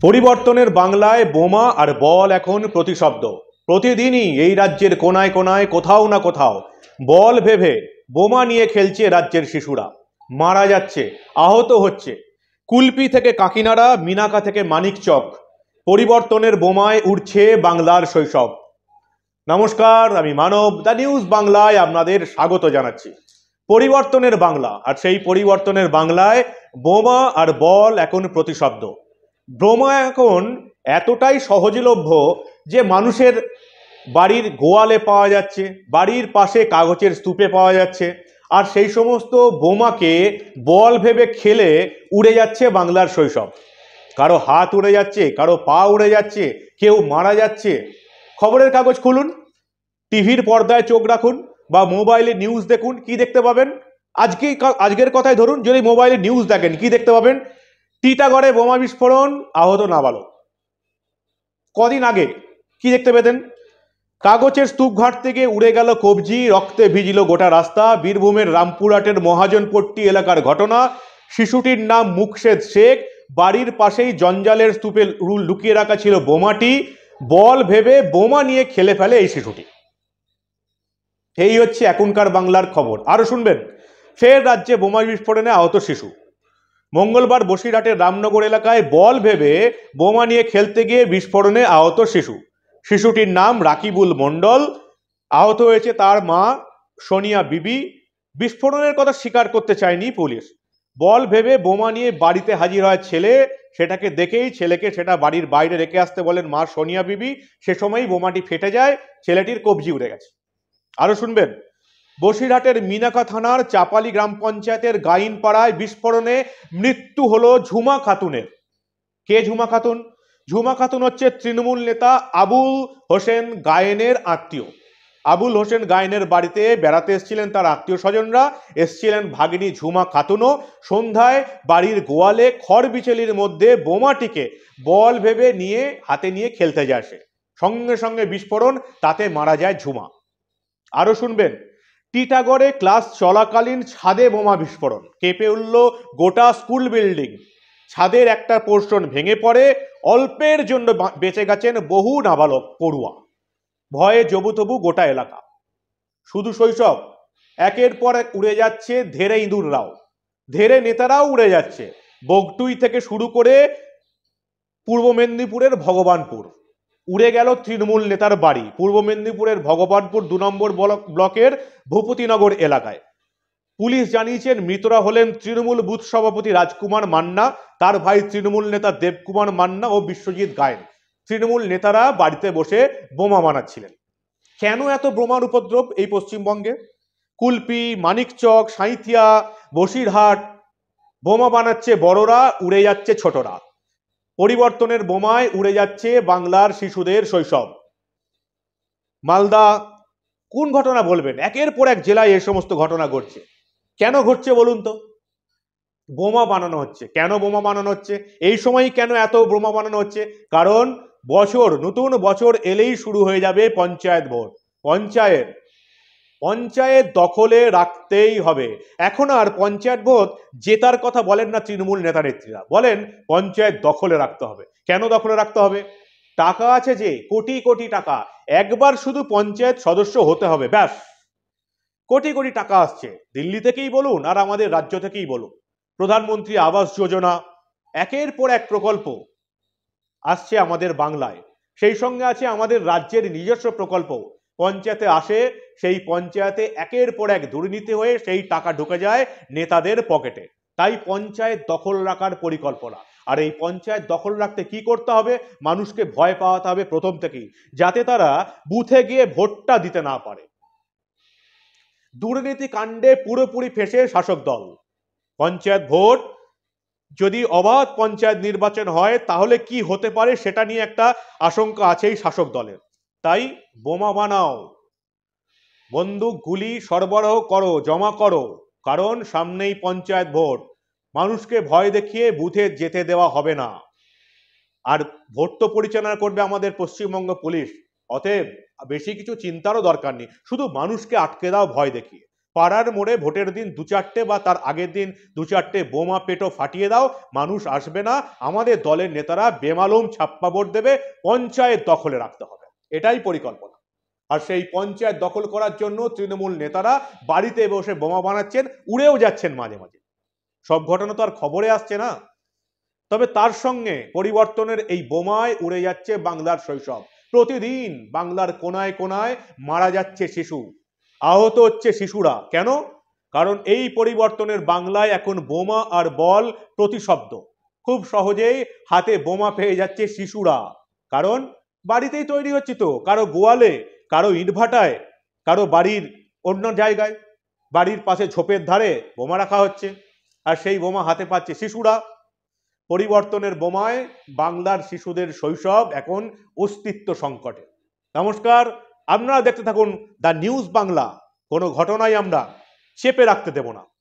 পরিবর্তনের বাংলায় বোমা আর বল এখন প্রতিশব্দ। প্রতিদিনই এই রাজ্যের কোনায় কোনায় কোথাও না কোথাও বল ভেবে বোমা নিয়ে খেলছে রাজ্যের শিশুরা। মারা যাচ্ছে, আহত হচ্ছে। কুলপি থেকে কাকিনাড়া, মিনাকা থেকে মানিকচক, পরিবর্তনের বোমায় উঠছে বাংলার শৈশব। নমস্কার, আমি মানব, দ্য নিউজ বাংলায় আপনাদের স্বাগত জানাচ্ছি। পরিবর্তনের বাংলা, আর সেই পরিবর্তনের বাংলায় বোমা আর বল এখন প্রতিশব্দ। বোমা এখন এতটাই সহজলভ্য যে মানুষের বাড়ির গোয়ালে পাওয়া যাচ্ছে, বাড়ির পাশে কাগজের স্তূপে পাওয়া যাচ্ছে। আর সেই সমস্ত বোমাকে বল ভেবে খেলে উড়ে যাচ্ছে বাংলার শৈশব। কারো হাত উড়ে যাচ্ছে, কারো পা উড়ে যাচ্ছে, কেউ মারা যাচ্ছে। খবরের কাগজ খুলুন, টিভির পর্দায় চোখ রাখুন বা মোবাইলে নিউজ দেখুন, কি দেখতে পাবেন? আজকের কথায় ধরুন, যদি মোবাইলে নিউজ দেখেন, কি দেখতে পাবেন? টিটাগড়ে বোমা বিস্ফোরণ, আহত নাবালক। কদিন আগে কি দেখতে পেতেন? কাগজের স্তূপঘাট থেকে উড়ে গেল কবজি, রক্তে ভিজিল গোটা রাস্তা। বীরভূমের রামপুরহাটের মহাজনপট্টি এলাকার ঘটনা। শিশুটির নাম মুকশেদ শেখ। বাড়ির পাশেই জঞ্জালের স্তূপে লুকিয়ে রাখা ছিল বোমাটি। বল ভেবে বোমা নিয়ে খেলে ফেলে এই শিশুটি। এই হচ্ছে এখনকার বাংলার খবর। আরো শুনবেন, ফের রাজ্যে বোমা বিস্ফোরণে আহত শিশু। মঙ্গলবার বসিরহাটের রামনগর এলাকায় বল ভেবে বোমা নিয়ে খেলতে গিয়ে বিস্ফোরণে আহত শিশু। শিশুটির নাম রাকিবুল মণ্ডল। আহত হয়েছে তার মা সোনিয়া বিবি। বিস্ফোরণের কথা স্বীকার করতে চায়নি পুলিশ। বল ভেবে বোমা নিয়ে বাড়িতে হাজির হয় ছেলে। সেটাকে দেখেই ছেলেকে সেটা বাড়ির বাইরে রেখে আসতে বলেন মা সোনিয়া বিবি। সে সময়ই বোমাটি ফেটে যায়, ছেলেটির কবজি উড়ে গেছে। আরো শুনবেন, বসিরহাটের মিনাকা থানার চাপালি গ্রাম পঞ্চায়েতের গাইনপাড়ায় বিস্ফোরণে মৃত্যু হলো ঝুমা খাতুনের। কে ঝুমা খাতুন? ঝুমা খাতুন হচ্ছে তৃণমূল নেতা আবুল হোসেন গায়েনের আত্মীয়। আবুল হোসেন গায়েনের বাড়িতে বেড়াতে এসেছিলেন তার আত্মীয় স্বজনরা, এসেছিলেন ভাগিনী ঝুমা খাতুনও। সন্ধ্যায় বাড়ির গোয়ালে খড় বিচেলির মধ্যে বোমাটিকে বল ভেবে হাতে নিয়ে খেলতে যায় সে। সঙ্গে সঙ্গে বিস্ফোরণ, তাতে মারা যায় ঝুমা। আরো শুনবেন, টিটাগড়ে ক্লাস চলাকালীন ছাদে বোমা বিস্ফোরণ, কেঁপে উঠল গোটা স্কুল বিল্ডিং। ছাদের একটা পোর্শন ভেঙে পড়ে, অল্পের জন্য বেঁচে গেছেন বহু নাবালক পড়ুয়া। ভয়ে জবুতবু গোটা এলাকা। শুধু শৈশব, একের পর এক উড়ে যাচ্ছে ধেড়ে ইঁদুররাও, ধেড়ে নেতারাও উড়ে যাচ্ছে। বগটুই থেকে শুরু করে পূর্ব মেদিনীপুরের ভগবানপুর। উড়ে গেল তৃণমূল নেতার বাড়ি, পূর্ব মেদিনীপুরের ভগবানপুর 2 নম্বর ব্লকের ভূপতিনগর এলাকায়। পুলিশ জানিয়েছেন মৃতরা হলেন তৃণমূল বুথ সভাপতি রাজকুমার মান্না, তার ভাই তৃণমূল নেতা দেবকুমার মান্না ও বিশ্বজিৎ গায়েন। তৃণমূল নেতারা বাড়িতে বসে বোমা বানাচ্ছিলেন। কেন এত বোমার উপদ্রব এই পশ্চিমবঙ্গে? কুলপি, মানিকচক, সাঁইথিয়া, বসিরহাট বোমা বানাচ্ছে বড়রা, উড়ে যাচ্ছে ছোটরা। পরিবর্তনের বোমায় উড়ে যাচ্ছে বাংলার শিশুদের শৈশব। মালদা, কোন ঘটনা বলবেন? একের পর এক জেলায় এই সমস্ত ঘটনা ঘটছে। কেন ঘটছে বলুন তো? বোমা বানানো হচ্ছে। কেন বোমা বানানো হচ্ছে? এই সময়ই কেন এত বোমা বানানো হচ্ছে? কারণ নতুন বছর এলেই শুরু হয়ে যাবে পঞ্চায়েত ভোট। পঞ্চায়েত দখলে রাখতেই হবে। এখন আর পঞ্চায়েত ভোট জেতার কথা বলেন না তৃণমূল নেতা নেত্রীরা, বলেন পঞ্চায়েত দখলে রাখতে হবে। কেন দখলে রাখতে হবে? টাকা আছে যে, কোটি কোটি টাকা। একবার শুধু পঞ্চায়েত সদস্য হতে হবে, ব্যাস। কোটি কোটি টাকা আসছে, দিল্লি থেকেই বলুন আর আমাদের রাজ্য থেকেই বলুন। প্রধানমন্ত্রী আবাস যোজনা, একের পর এক প্রকল্প আসছে আমাদের বাংলায়। সেই সঙ্গে আছে আমাদের রাজ্যের নিজস্ব প্রকল্প। পঞ্চায়েতে আসে, সেই পঞ্চায়েতে একের পর এক দুর্নীতি হয়ে সেই টাকা ঢুকে যায় নেতাদের পকেটে। তাই পঞ্চায়েত দখল রাখার পরিকল্পনা। আর এই পঞ্চায়েত দখল রাখতে কি করতে হবে? মানুষকে ভয় পাওয়াতে হবে প্রথম থেকেই, যাতে তারা বুথে গিয়ে ভোটটা দিতে না পারে। দুর্নীতি কাণ্ডে পুরোপুরি ফেঁসে শাসক দল। পঞ্চায়েত ভোট, যদি অবাধ পঞ্চায়েত নির্বাচন হয় তাহলে কি হতে পারে সেটা নিয়ে একটা আশঙ্কা আছেই শাসক দলের। তাই বোমা বানাও, বন্দুক গুলি সরবরাহ করো, জমা করো, কারণ সামনেই পঞ্চায়েত ভোট। মানুষকে ভয় দেখিয়ে বুথে যেতে দেওয়া হবে না। আর ভোট তো পরিচালনা করবে আমাদের পশ্চিমবঙ্গ পুলিশ। অতএব বেশি কিছু চিন্তারও দরকার নেই, শুধু মানুষকে আটকে দাও ভয় দেখিয়ে। পাড়ার মোড়ে ভোটের দিন 2-4টে বা তার আগের দিন 2-4টে বোমা পেটো ফাটিয়ে দাও, মানুষ আসবে না, আমাদের দলের নেতারা বেমালুম ছাপ্পা ভোট দেবে, পঞ্চায়েত দখলে রাখতে হবে, এটাই পরিকল্পনা। আর সেই পঞ্চায়েত দখল করার জন্য তৃণমূল নেতারা বাড়িতে বসে বোমা বানাচ্ছেন, উড়েও যাচ্ছেন মাঝে মাঝে। সব ঘটনা তো আর খবরে আসছে না। তবে তার সঙ্গে পরিবর্তনের এই বোমায় উড়ে যাচ্ছে বাংলার শৈশব। প্রতিদিন বাংলার কোনায় কোনায় মারা যাচ্ছে শিশু, আহত হচ্ছে শিশুরা। কেন? কারণ এই পরিবর্তনের বাংলায় এখন বোমা আর বল প্রতিশব্দ। খুব সহজেই হাতে বোমা পেয়ে যাচ্ছে শিশুরা। কারণ বাড়িতেই তৈরি হচ্ছে তো, কারো গোয়ালে, কারো ইটভাটায়, কারো বাড়ির অন্য জায়গায়, বাড়ির পাশে ঝোপের ধারে বোমা রাখা হচ্ছে, আর সেই বোমা হাতে পাচ্ছে শিশুরা। পরিবর্তনের বোমায় বাংলার শিশুদের শৈশব এখন অস্তিত্ব সংকটে। নমস্কার, আপনারা দেখতে থাকুন দ্য নিউজ বাংলা। কোনো ঘটনাই আমরা চেপে রাখতে দেব না।